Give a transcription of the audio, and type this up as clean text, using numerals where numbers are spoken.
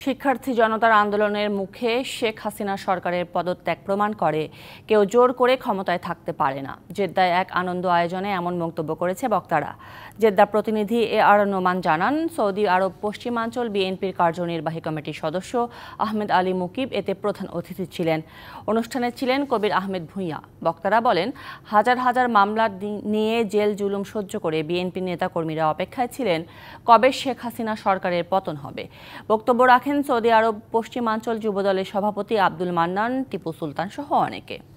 শিক্ষার্থী জনতার আন্দোলনের মুখে শেখ হাসিনা সরকারের পদত্যাগ প্রমাণ করে কেউ জোর করে ক্ষমতায় থাকতে পারে না। জেদ্দায় এক আনন্দ আয়োজনে এমন মন্তব্য করেছে বক্তারা। জেদ্দা প্রতিনিধি AR নোমান জানান, সৌদি আরব পশ্চিমাঞ্চল বিএনপির কার্যনির্বাহী কমিটির সদস্য আহমেদ আলী মুকিব এতে প্রধান অতিথি ছিলেন। অনুষ্ঠানে ছিলেন কবির আহমেদ ভূঁইয়া। বক্তারা বলেন, হাজার হাজার মামলা নিয়ে জেল জুলুম সহ্য করে বিএনপি নেতাকর্মীরা অপেক্ষায় ছিলেন কবে শেখ হাসিনা সরকারের পতন হবে। বক্তব্য রাখেন সৌদি আরব পশ্চিমাঞ্চল যুবদলের সভাপতি আব্দুল মান্নান, টিপু সুলতান সহ অনেকে।